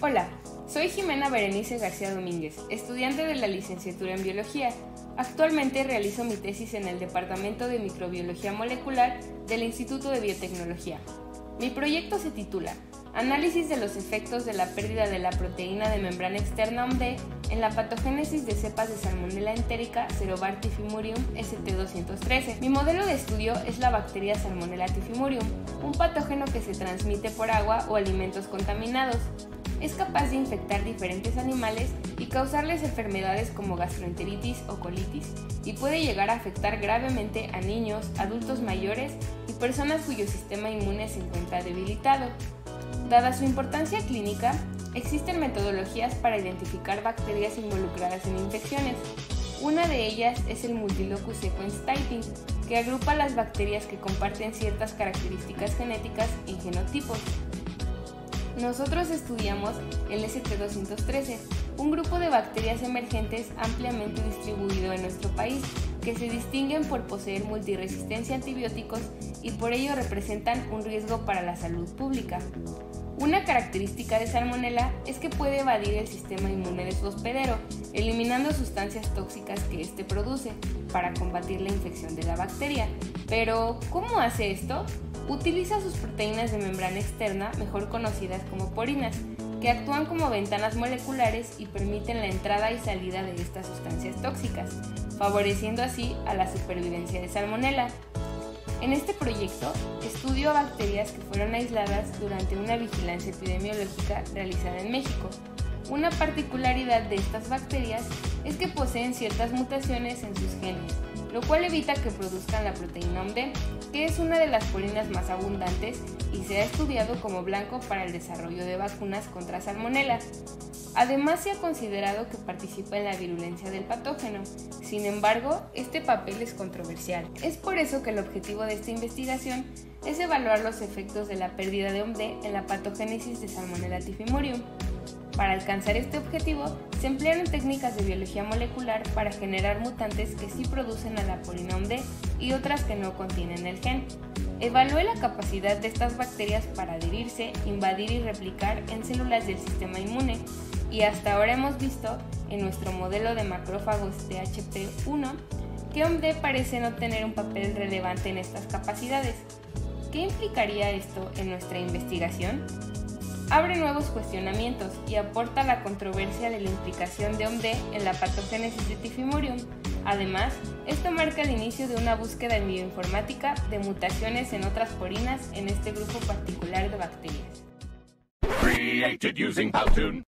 Hola, soy Jimena Berenice García Domínguez, estudiante de la licenciatura en Biología. Actualmente realizo mi tesis en el Departamento de Microbiología Molecular del Instituto de Biotecnología. Mi proyecto se titula Análisis de los efectos de la pérdida de la proteína de membrana externa OMD en la patogénesis de cepas de Salmonella entérica Cerobar typhimurium ST213. Mi modelo de estudio es la bacteria Salmonella typhimurium, un patógeno que se transmite por agua o alimentos contaminados. Es capaz de infectar diferentes animales y causarles enfermedades como gastroenteritis o colitis, y puede llegar a afectar gravemente a niños, adultos mayores y personas cuyo sistema inmune se encuentra debilitado. Dada su importancia clínica, existen metodologías para identificar bacterias involucradas en infecciones. Una de ellas es el Multilocus sequence typing, que agrupa las bacterias que comparten ciertas características genéticas en genotipos. Nosotros estudiamos el ST213, un grupo de bacterias emergentes ampliamente distribuido en nuestro país, que se distinguen por poseer multiresistencia a antibióticos y por ello representan un riesgo para la salud pública. Una característica de Salmonella es que puede evadir el sistema inmune de su hospedero, eliminando sustancias tóxicas que éste produce para combatir la infección de la bacteria. Pero, ¿cómo hace esto? Utiliza sus proteínas de membrana externa, mejor conocidas como porinas, que actúan como ventanas moleculares y permiten la entrada y salida de estas sustancias tóxicas, favoreciendo así a la supervivencia de Salmonella. En este proyecto, estudio a bacterias que fueron aisladas durante una vigilancia epidemiológica realizada en México. Una particularidad de estas bacterias es que poseen ciertas mutaciones en sus genes, lo cual evita que produzcan la proteína OMD, que es una de las porinas más abundantes y se ha estudiado como blanco para el desarrollo de vacunas contra Salmonella. Además, se ha considerado que participa en la virulencia del patógeno. Sin embargo, este papel es controversial. Es por eso que el objetivo de esta investigación es evaluar los efectos de la pérdida de OMD en la patogénesis de Salmonella typhimurium. Para alcanzar este objetivo, se emplearon técnicas de biología molecular para generar mutantes que sí producen a la porina OMD y otras que no contienen el gen. Evalué la capacidad de estas bacterias para adherirse, invadir y replicar en células del sistema inmune, y hasta ahora hemos visto en nuestro modelo de macrófagos THP1 que OMD parece no tener un papel relevante en estas capacidades. ¿Qué implicaría esto en nuestra investigación? Abre nuevos cuestionamientos y aporta la controversia de la implicación de OMD en la patogénesis de Typhimurium. Además, esto marca el inicio de una búsqueda en bioinformática de mutaciones en otras porinas en este grupo particular de bacterias.